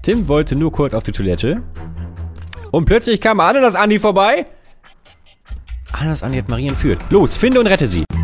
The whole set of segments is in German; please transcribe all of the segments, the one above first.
Tim wollte nur kurz auf die Toilette. Und plötzlich kam Ananas Andi vorbei. Ananas Andi hat Marie entführt. Los, finde und rette sie.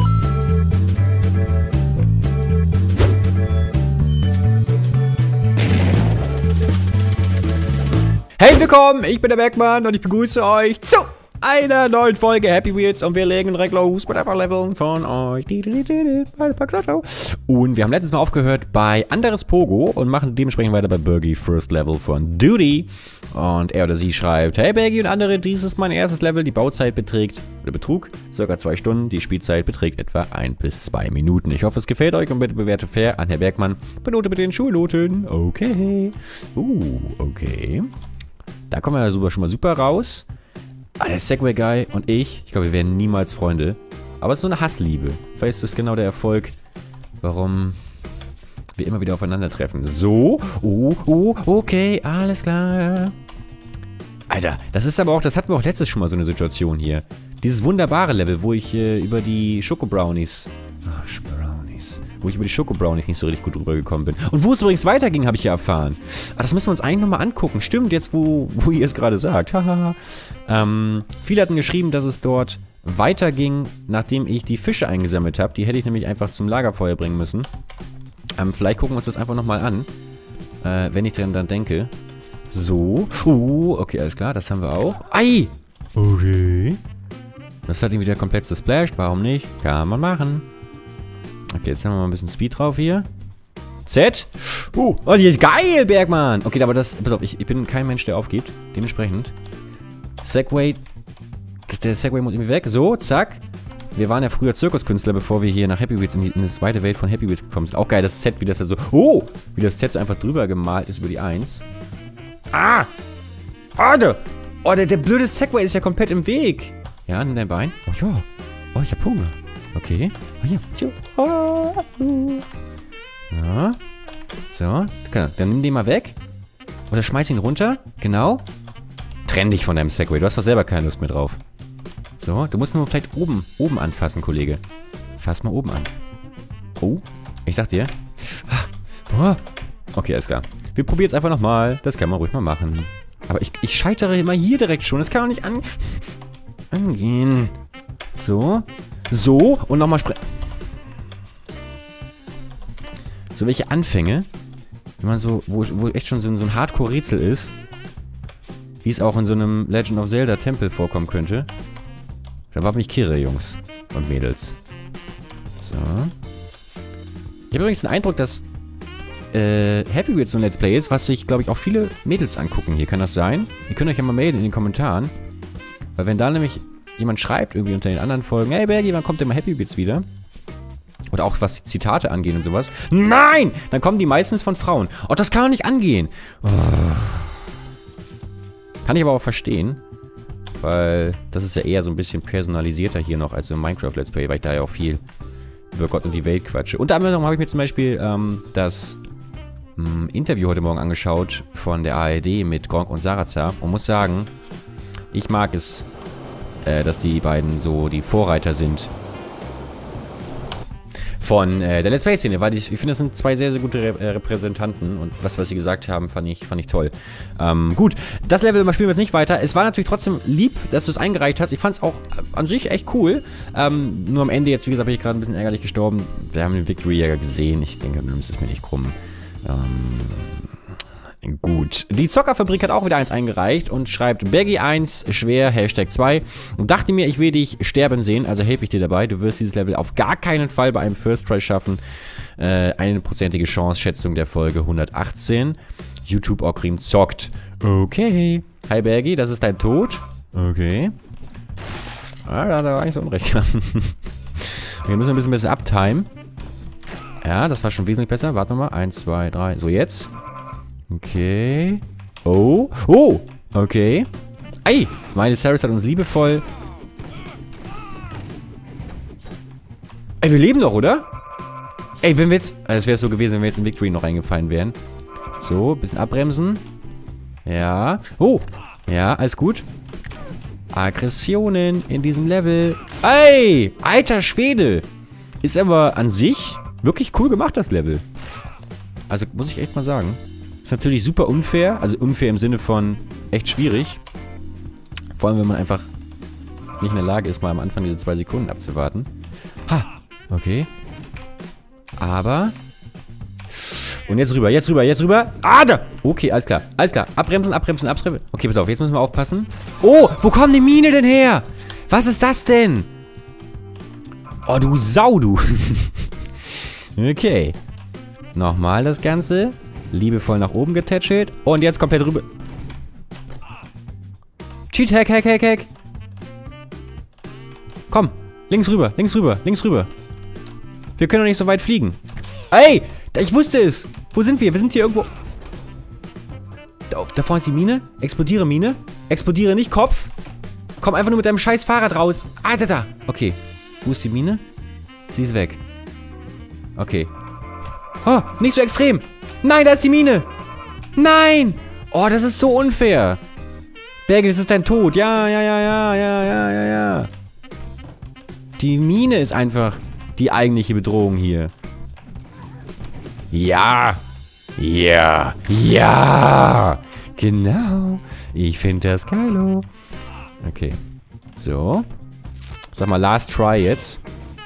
Hey, willkommen, ich bin der Bergmann und ich begrüße euch zu einer neuen Folge Happy Wheels und wir legen direkt los mit ein paar Leveln von euch. Und wir haben letztes Mal aufgehört bei Anderes Pogo und machen dementsprechend weiter bei Bergie First Level von Duty. Und er oder sie schreibt: Hey Bergie und andere, dies ist mein erstes Level. Die Bauzeit betrug ca. 2 Stunden. Die Spielzeit beträgt etwa 1 bis 2 Minuten. Ich hoffe, es gefällt euch und bitte bewertet fair an Herr Bergmann. Benote bitte den Schulnoten. Okay. Okay. Da kommen wir schon mal super raus. Der Segway Guy und ich glaube, wir werden niemals Freunde. Aber es ist so eine Hassliebe. Vielleicht ist das genau der Erfolg, warum wir immer wieder aufeinandertreffen. So. Okay, alles klar. Alter, das ist aber auch, das hatten wir auch letztes schon mal so eine Situation hier. Dieses wunderbare Level, wo ich über die Schokobrownies... Wo ich über die Schokobrownies nicht so richtig gut rübergekommen bin. Und wo es übrigens weiterging, habe ich ja erfahren. Das müssen wir uns eigentlich nochmal angucken. Stimmt, jetzt wo ihr es gerade sagt. Viele hatten geschrieben, dass es dort weiterging, nachdem ich die Fische eingesammelt habe. Die hätte ich nämlich einfach zum Lagerfeuer bringen müssen. Vielleicht gucken wir uns das einfach nochmal an. Wenn ich dann denke. So. Okay, alles klar, das haben wir auch. Ei! Okay. Das hat ihn wieder komplett gesplashed. Warum nicht? Kann man machen. Okay, jetzt haben wir mal ein bisschen Speed drauf hier. Z. Oh, die ist geil, Bergmann. Okay, aber das... Pass auf, ich bin kein Mensch, der aufgibt. Dementsprechend. Segway. Der Segway muss irgendwie weg. So, zack. Wir waren ja früher Zirkuskünstler, bevor wir hier nach Happy Wheels in das weite Welt von Happy Wheels gekommen sind. Auch geil, das Set, wie das da so... Oh! Wie das Set so einfach drüber gemalt ist über die 1. Oh, der blöde Segway ist ja komplett im Weg. Ja, nimm dein Bein. Oh ja. Oh, ich hab Hunger. Okay. Oh, hier. Ja. So. Dann nimm den mal weg. Oder schmeiß ihn runter. Genau. Trenn dich von deinem Segway. Du hast doch selber keine Lust mehr drauf. So. Du musst nur vielleicht oben anfassen, Kollege. Fass mal oben an. Oh. Ich sag dir. Okay, alles klar. Wir probieren jetzt einfach nochmal. Das kann man ruhig mal machen. Aber ich scheitere immer hier direkt schon. Das kann doch nicht angehen. So. So, und nochmal so welche Anfänge, wenn man so, wo echt schon so ein Hardcore-Rätsel ist, wie es auch in so einem Legend of Zelda Tempel vorkommen könnte. Da war mich kirre, Jungs und Mädels. So. Ich habe übrigens den Eindruck, dass Happy Wheels so ein Let's Play ist, was sich, glaube ich, auch viele Mädels angucken. Hier kann das sein. Ihr könnt euch ja mal melden in den Kommentaren. Weil wenn da nämlich jemand schreibt irgendwie unter den anderen Folgen: Hey Bergie, wann kommt denn mal Happy Wheels wieder? Oder auch was die Zitate angeht und sowas. Nein! Dann kommen die meistens von Frauen. Oh, das kann doch nicht angehen. Oh. Kann ich aber auch verstehen. Weil das ist ja eher so ein bisschen personalisierter hier noch als im Minecraft Let's Play, weil ich da ja auch viel über Gott und die Welt quatsche. Unter anderem habe ich mir zum Beispiel das Interview heute Morgen angeschaut von der ARD mit Gronkh und Sarazar und muss sagen, ich mag es, dass die beiden so die Vorreiter sind von der Let's Play-Szene, weil ich finde, das sind zwei sehr, sehr gute Repräsentanten und was sie gesagt haben, fand ich toll. Gut, das Level spielen wir jetzt nicht weiter. Es war natürlich trotzdem lieb, dass du es eingereicht hast. Ich fand es auch an sich echt cool. Nur am Ende jetzt, wie gesagt, bin ich gerade ein bisschen ärgerlich gestorben. Wir haben den Victory ja gesehen. Ich denke, du nimmst es mir nicht krumm. Gut. Die Zockerfabrik hat auch wieder eins eingereicht und schreibt: Bergie 1, schwer, #2. Und dachte mir, ich will dich sterben sehen, also helfe ich dir dabei. Du wirst dieses Level auf gar keinen Fall bei einem First Try schaffen. 1% Chance, Schätzung der Folge 118. YouTube Okrim zockt. Okay. Hi Bergie, das ist dein Tod. Okay. Da hat er eigentlich so unrecht. Wir müssen ein bisschen besser uptimen. Ja, das war schon wesentlich besser. Warten wir mal. 1, 2, 3. So, jetzt. Okay. Oh. Okay. Ei. Meine Saris hat uns liebevoll... Ey, wir leben doch, oder? Ey, wenn wir jetzt... Das wäre so gewesen, wenn wir jetzt in Victory noch reingefallen wären. So, bisschen abbremsen. Ja. Oh. Ja, alles gut. Aggressionen in diesem Level. Ey. Alter Schwede. Ist aber an sich wirklich cool gemacht, das Level. Also, muss ich echt mal sagen. Ist natürlich super unfair. Also unfair im Sinne von echt schwierig. Vor allem, wenn man einfach nicht in der Lage ist, mal am Anfang diese 2 Sekunden abzuwarten. Ha! Okay. Aber... Und jetzt rüber, jetzt rüber, jetzt rüber. Ah, da! Okay, alles klar. Alles klar. Abbremsen, abbremsen, abbremsen. Okay, pass auf, jetzt müssen wir aufpassen. Oh, wo kommt die Mine denn her? Was ist das denn? Oh, du Sau, du. Okay. Nochmal das Ganze. Liebevoll nach oben getätschelt. Und jetzt komplett rüber. Cheat, Hack, Hack, Hack, Hack. Komm, links rüber, links rüber, links rüber. Wir können doch nicht so weit fliegen. Ey, ich wusste es. Wo sind wir? Wir sind hier irgendwo. Da vorne ist die Mine. Explodiere Mine. Explodiere nicht, Kopf. Komm einfach nur mit deinem scheiß Fahrrad raus. Ah, da. Okay. Wo ist die Mine? Sie ist weg. Okay. Oh, nicht so extrem. Nein, da ist die Mine. Nein. Oh, das ist so unfair. Berge, das ist dein Tod. Ja. Die Mine ist einfach die eigentliche Bedrohung hier. Ja. Ja. Ja. Genau. Ich finde das geilo. Okay. So. Sag mal, last try jetzt.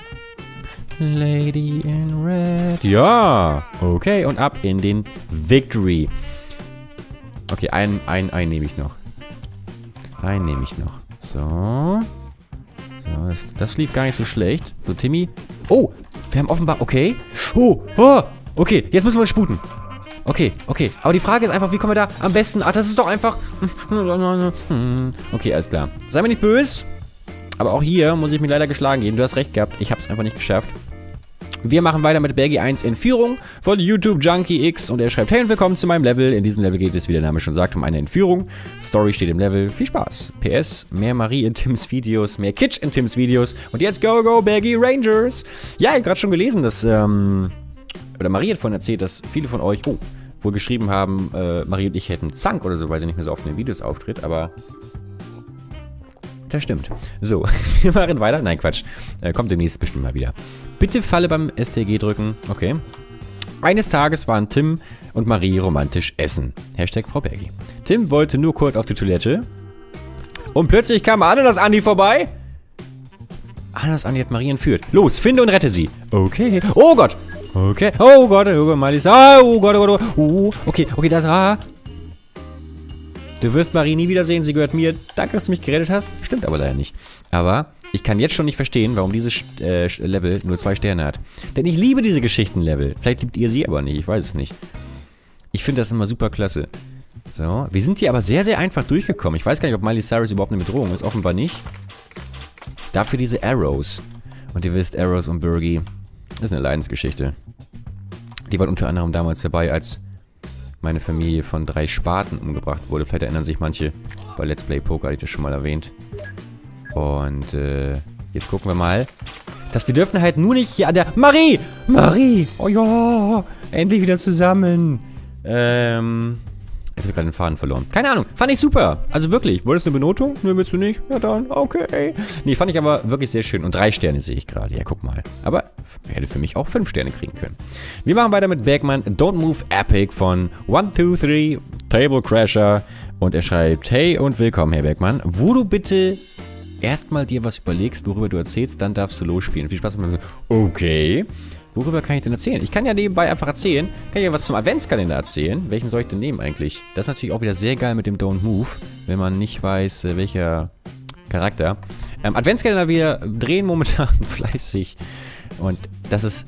Lady in Red. Ja. Okay, und ab in den Victory. Okay, einen nehme ich noch. Einen nehme ich noch. So. Das lief gar nicht so schlecht. So, Timmy. Oh, wir haben offenbar... Okay. Oh. Okay, jetzt müssen wir uns sputen. Okay. Aber die Frage ist einfach, wie kommen wir da am besten... Ach, das ist doch einfach... Okay, alles klar. Sei mir nicht böse. Aber auch hier muss ich mir leider geschlagen geben. Du hast recht gehabt. Ich habe es einfach nicht geschafft. Wir machen weiter mit Bergi 1 in Führung von YouTube Junkie X und er schreibt: Hey und willkommen zu meinem Level. In diesem Level geht es, wie der Name schon sagt, um eine Entführung. Story steht im Level. Viel Spaß. PS, mehr Marie in Tims Videos, mehr Kitsch in Tims Videos. Und jetzt go Bergi Rangers. Ja, ich habe gerade schon gelesen, dass, oder Marie hat vorhin erzählt, dass viele von euch, wohl geschrieben haben, Marie und ich hätten Zank oder so, weil sie nicht mehr so oft in den Videos auftritt, aber... Das stimmt. So, wir machen weiter. Nein, Quatsch. Kommt demnächst bestimmt mal wieder. Bitte Falle beim STG drücken. Okay. Eines Tages waren Tim und Marie romantisch essen. Hashtag Frau Bergi. Tim wollte nur kurz auf die Toilette. Und plötzlich kam Ananas Andi vorbei. Ananas Andi hat Marie entführt. Los, finde und rette sie. Okay. Oh Gott. Okay. Oh Gott, Malis. Oh Gott. Okay, das... Du wirst Marie nie wiedersehen, sie gehört mir. Danke, dass du mich gerettet hast. Stimmt aber leider nicht. Aber ich kann jetzt schon nicht verstehen, warum dieses Level nur 2 Sterne hat. Denn ich liebe diese Geschichtenlevel. Vielleicht liebt ihr sie aber nicht, ich weiß es nicht. Ich finde das immer super klasse. So, wir sind hier aber sehr, sehr einfach durchgekommen. Ich weiß gar nicht, ob Miley Cyrus überhaupt eine Bedrohung ist. Offenbar nicht. Dafür diese Arrows. Und ihr wisst, Arrows und Bergi ist eine Leidensgeschichte. Die waren unter anderem damals dabei, als... meine Familie von 3 Spaten umgebracht wurde. Vielleicht erinnern sich manche. Bei Let's Play Poker hatte ich das schon mal erwähnt. Und jetzt gucken wir mal. Dass wir dürfen halt nur nicht hier an der... Marie! Oh ja! Endlich wieder zusammen. Jetzt habe ich gerade den Faden verloren. Keine Ahnung. Fand ich super. Also wirklich. Wolltest du eine Benotung? Nö, willst du nicht? Ja dann. Okay. Nee, fand ich aber wirklich sehr schön. Und 3 Sterne sehe ich gerade. Ja, guck mal. Aber hätte für mich auch 5 Sterne kriegen können. Wir machen weiter mit Bergman Don't Move Epic von 1, 2, 3 Table Crasher. Und er schreibt: Hey und willkommen, Herr Bergman. Wo du bitte erstmal dir was überlegst, worüber du erzählst, dann darfst du losspielen. Viel Spaß mit mir. Okay. Worüber kann ich denn erzählen? Ich kann ja nebenbei einfach erzählen. Kann ja was zum Adventskalender erzählen. Welchen soll ich denn nehmen eigentlich? Das ist natürlich auch wieder sehr geil mit dem Don't Move, wenn man nicht weiß, welcher Charakter. Adventskalender, wir drehen momentan fleißig. Und das ist...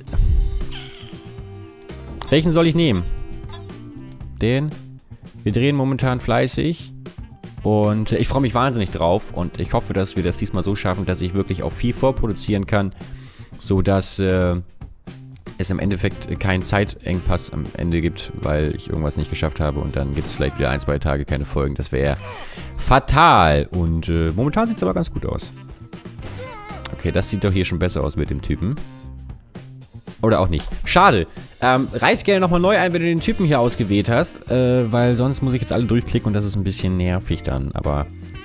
Welchen soll ich nehmen? Den? Wir drehen momentan fleißig. Und ich freue mich wahnsinnig drauf. Und ich hoffe, dass wir das diesmal so schaffen, dass ich wirklich auch viel vorproduzieren kann. Sodass... es im Endeffekt keinen Zeitengpass am Ende gibt, weil ich irgendwas nicht geschafft habe und dann gibt es vielleicht wieder 1, 2 Tage keine Folgen. Das wäre fatal. Und momentan sieht es aber ganz gut aus. Okay, das sieht doch hier schon besser aus mit dem Typen. Oder auch nicht. Schade. Reiß gerne nochmal neu ein, wenn du den Typen hier ausgewählt hast, weil sonst muss ich jetzt alle durchklicken und das ist ein bisschen nervig dann. Aber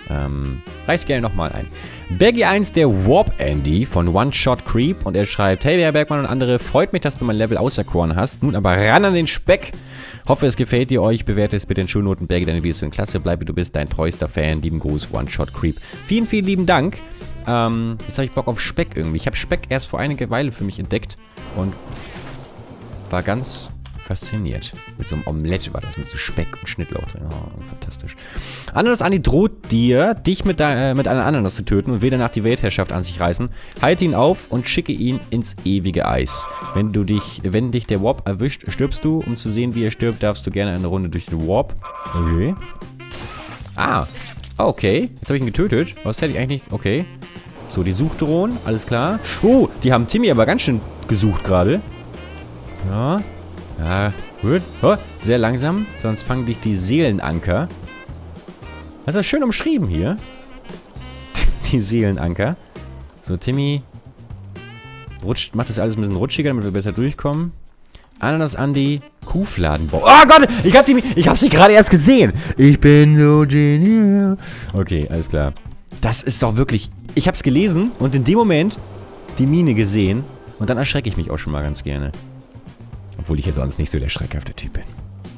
Reiß gerne nochmal ein. Bergi1, der Warp Andy von One Shot Creep. Und er schreibt, hey, Herr Bergmann und andere, freut mich, dass du mein Level auserkoren hast. Nun aber ran an den Speck. Hoffe, es gefällt dir euch. Bewerte es bitte in Schulnoten. Berge deine Videos in Klasse. Bleib, wie du bist. Dein treuester Fan. Lieben Gruß, One Shot Creep. Vielen, vielen lieben Dank. Jetzt habe ich Bock auf Speck irgendwie. Ich habe Speck erst vor einiger Weile für mich entdeckt. Und war ganz fasziniert. Mit so einem Omelette war das, mit so Speck und Schnittlauch drin. Oh, fantastisch. Ananas Andi droht dir, dich mit einer Ananas zu töten und will danach die Weltherrschaft an sich reißen. Halte ihn auf und schicke ihn ins ewige Eis. Wenn dich der Warp erwischt, stirbst du. Um zu sehen, wie er stirbt, darfst du gerne eine Runde durch den Warp. Okay. Ah. Okay. Jetzt habe ich ihn getötet. Was hätte ich eigentlich nicht... Okay. So, die Suchdrohnen. Alles klar. Oh, die haben Timmy aber ganz schön gesucht gerade. Ja. Ja, gut. Oh, sehr langsam, sonst fangen dich die Seelenanker. Das ist schön umschrieben hier. Die Seelenanker. So, Timmy macht das alles ein bisschen rutschiger, damit wir besser durchkommen. Ananas Andi, Kuhfladenbau. Oh Gott, ich hab sie gerade erst gesehen. Ich bin so genial. Okay, alles klar. Das ist doch wirklich... Ich hab's gelesen und in dem Moment die Mine gesehen und dann erschrecke ich mich auch schon mal ganz gerne. Obwohl ich ja sonst nicht so der schreckhafte Typ bin.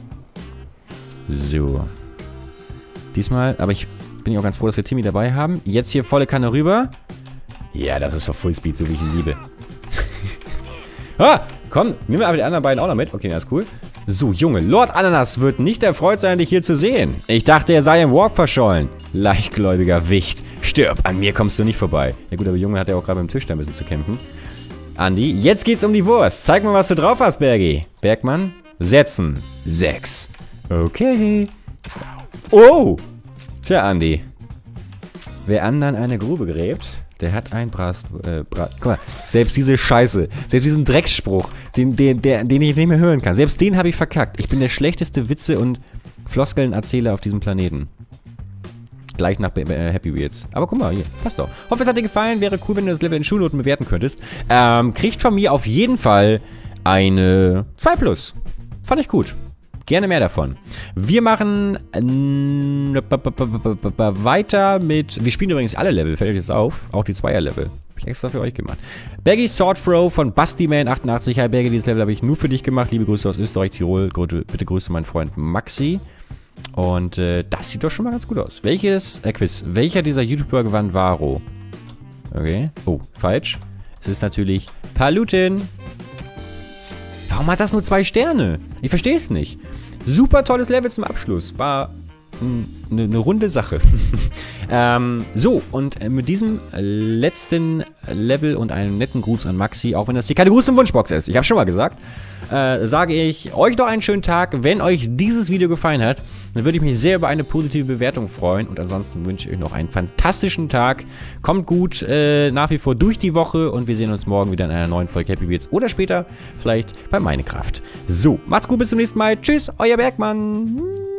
So. Diesmal, aber ich bin ja auch ganz froh, dass wir Timmy dabei haben. Jetzt hier volle Kanne rüber. Ja, das ist doch Fullspeed, so wie ich ihn liebe. Ah, komm, nimm aber die anderen beiden auch noch mit. Okay, das ist cool. So, Junge, Lord Ananas wird nicht erfreut sein, dich hier zu sehen. Ich dachte, er sei im Warp verschollen. Leichtgläubiger Wicht. Stirb, an mir kommst du nicht vorbei. Ja gut, aber Junge hat ja auch gerade beim Tisch da ein bisschen zu kämpfen. Andi, jetzt geht's um die Wurst. Zeig mal, was du drauf hast, Bergi. Bergmann, setzen. 6. Okay. Oh. Tja, Andi. Wer anderen eine Grube gräbt, der hat ein guck mal, selbst diese Scheiße, selbst diesen Drecksspruch, den ich nicht mehr hören kann, selbst den habe ich verkackt. Ich bin der schlechteste Witze- und Floskelenerzähler auf diesem Planeten. Gleich nach Happy Wheels. Aber guck mal, hier, passt doch. Hoffe, es hat dir gefallen. Wäre cool, wenn du das Level in Schulnoten bewerten könntest. Kriegt von mir auf jeden Fall eine 2+. Fand ich gut. Gerne mehr davon. Wir machen weiter mit... Wir spielen übrigens alle Level, fällt euch jetzt auf. Auch die Zweier-Level. Habe ich extra für euch gemacht. Bergi Sword Throw von Bustyman88. Hi Bergi, dieses Level habe ich nur für dich gemacht. Liebe Grüße aus Österreich, Tirol. Bitte grüße meinen Freund Maxi. Und das sieht doch schon mal ganz gut aus. Quiz. Welcher dieser YouTuber gewann Varo? Okay. Oh, falsch. Es ist natürlich Paluten. Warum hat das nur 2 Sterne? Ich verstehe es nicht. Super tolles Level zum Abschluss. War eine runde Sache. So, und mit diesem letzten Level und einem netten Gruß an Maxi, auch wenn das hier keine Gruß- und Wunschbox ist, ich habe schon mal gesagt, sage ich euch doch einen schönen Tag. Wenn euch dieses Video gefallen hat, dann würde ich mich sehr über eine positive Bewertung freuen. Und ansonsten wünsche ich euch noch einen fantastischen Tag. Kommt gut nach wie vor durch die Woche und wir sehen uns morgen wieder in einer neuen Folge Happy Wheels oder später vielleicht bei Minecraft. So, macht's gut, bis zum nächsten Mal. Tschüss, euer Bergmann.